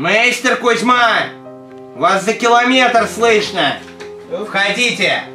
Мейстер Кузьма! Вас за километр слышно! Входите!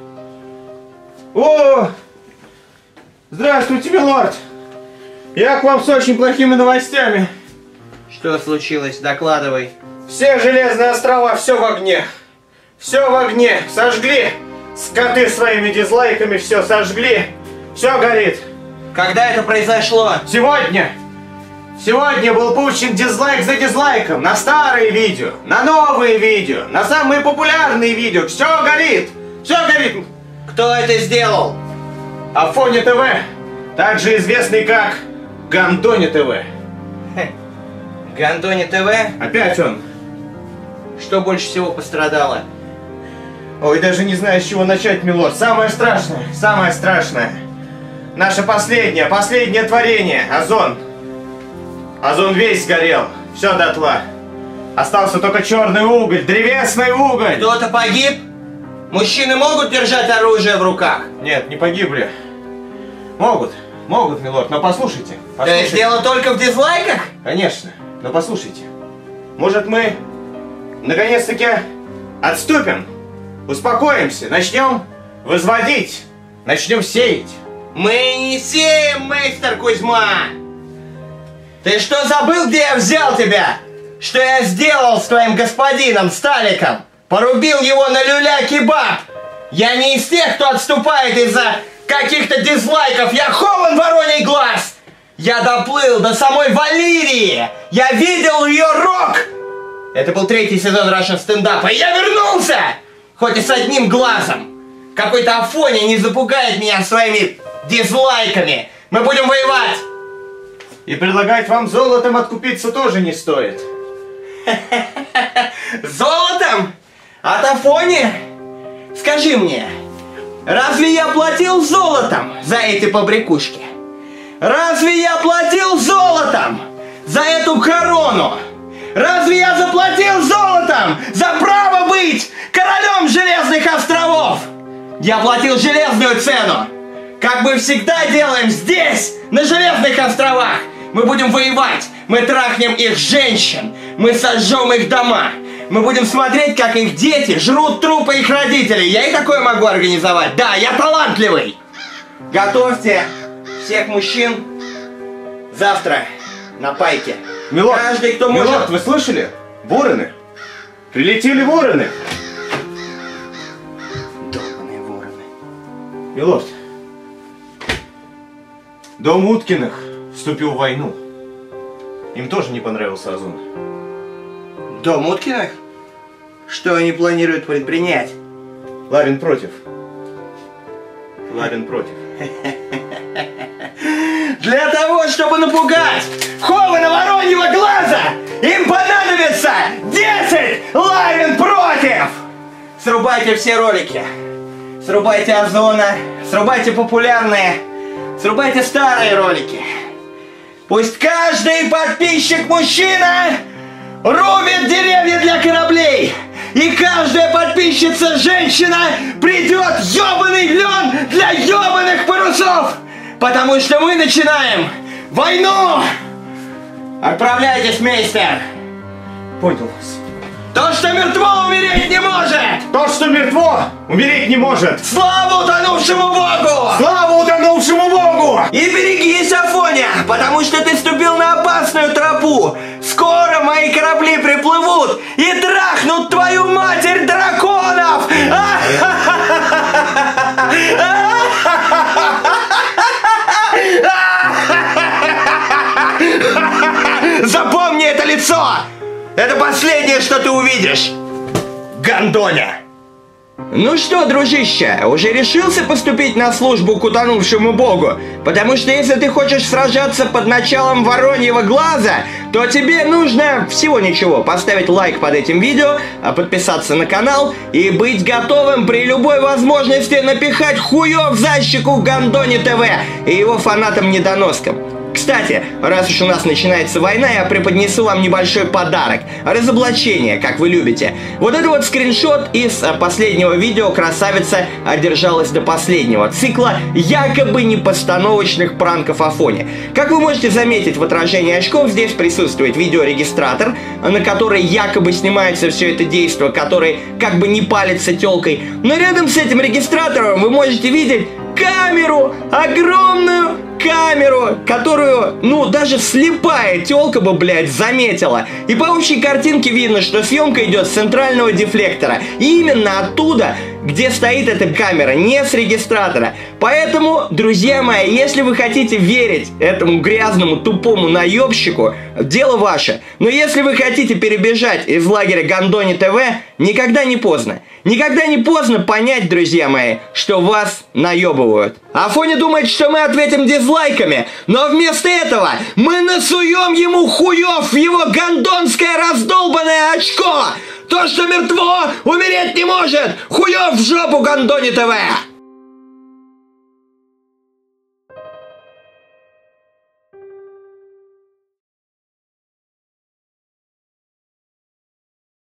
О! Здравствуйте, милорд! Я к вам с очень плохими новостями. Что случилось? Докладывай. Все железные острова, все в огне. Все в огне. Сожгли. Скоты своими дизлайками все сожгли. Все горит. Когда это произошло? Сегодня. Сегодня был пущен дизлайк за дизлайком. На старые видео, на новые видео, на самые популярные видео. Все горит. Все горит. Кто это сделал? Афоня ТВ. Также известный как Гандони ТВ. Гандони ТВ? Опять он. Что больше всего пострадало? Ой, даже не знаю, с чего начать, милорд. Самое страшное, самое страшное. Наше последнее творение. Озон. Озон весь сгорел. Все дотла. Остался только черный уголь, древесный уголь. Кто-то погиб? Мужчины могут держать оружие в руках? Нет, не погибли. Могут, милорд, но послушайте. То есть дело только в дизлайках? Конечно, но послушайте. Может, мы наконец-таки отступим, успокоимся, начнем возводить, начнем сеять. Мы не сеем, мейстер Кузьма! Ты что, забыл, где я взял тебя? Что я сделал с твоим господином Сталиком? Порубил его на люля-кебаб! Я не из тех, кто отступает из-за каких-то дизлайков! Я Хован Вороний Глаз! Я доплыл до самой Валерии! Я видел ее рок! Это был 3-й сезон Russian стендапа, и я вернулся! Хоть и с одним глазом! Какой-то Афоня не запугает меня своими дизлайками! Мы будем воевать! И предлагать вам золотом откупиться тоже не стоит. Золотом? От Афони? Скажи мне, разве я платил золотом за эти побрякушки? Разве я платил золотом за эту корону? Разве я заплатил золотом за право быть королем Железных островов? Я платил железную цену, как мы всегда делаем здесь, на Железных островах. Мы будем воевать, мы трахнем их женщин, мы сожжем их дома. Мы будем смотреть, как их дети жрут трупы их родителей. Я и такое могу организовать. Да, я талантливый. Готовьте всех мужчин завтра на пайке. Милорд, каждый, кто может... Милорд, вы слышали? Вороны. Прилетели вороны. Долбаные вороны. Милорд, дом Уткиных вступил в войну. Им тоже не понравился Озон. Дом Уткиных? Что они планируют предпринять? Ларин против. Ларин против. Для того, чтобы напугать Хована Вороньего Глаза, им понадобится 10 Ларин против! Срубайте все ролики. Срубайте Озона, срубайте популярные, срубайте старые ролики. Пусть каждый подписчик-мужчина рубит деревья для кораблей. И каждая подписчица-женщина придет ёбаный лен для ёбаных парусов. Потому что мы начинаем войну. Отправляйтесь, мейстер. Понял вас. То, что мертво, умереть не может. То, что мертво, умереть не может. Слава утонувшему Богу. Слава утонувшему Богу. И берегись, Афоня, потому что ты ступил на опасную тропу. Скоро мои корабли приплывут и трахнут твою матерь драконов! Запомни это лицо! Это последнее, что ты увидишь! Гандоня! Ну что, дружище, уже решился поступить на службу к утонувшему богу? Потому что если ты хочешь сражаться под началом Вороньего Глаза, то тебе нужно всего ничего: поставить лайк под этим видео, подписаться на канал и быть готовым при любой возможности напихать хуёв за щеку Гандони ТВ и его фанатам-недоноскам. Кстати, раз уж у нас начинается война, я преподнесу вам небольшой подарок. Разоблачение, как вы любите. Вот это вот скриншот из последнего видео «Красавица одержалась до последнего» цикла якобы непостановочных пранков Афони. Как вы можете заметить в отражении очков, здесь присутствует видеорегистратор, на который якобы снимается все это действо, который как бы не палится тёлкой. Но рядом с этим регистратором вы можете видеть камеру, огромную камеру, которую, ну, даже слепая тёлка бы, блядь, заметила. И по общей картинке видно, что съемка идет с центрального дефлектора. И именно оттуда, где стоит эта камера, не с регистратора. Поэтому, друзья мои, если вы хотите верить этому грязному, тупому наебщику, дело ваше. Но если вы хотите перебежать из лагеря Гандони ТВ, никогда не поздно. Никогда не поздно понять, друзья мои, что вас наебывают. Афоня думает, что мы ответим дизлайками, но вместо этого мы насуем ему хуев в его гондонское раздолбанное очко. То, что мертво, умереть не может. Хуев в жопу, Гандони ТВ.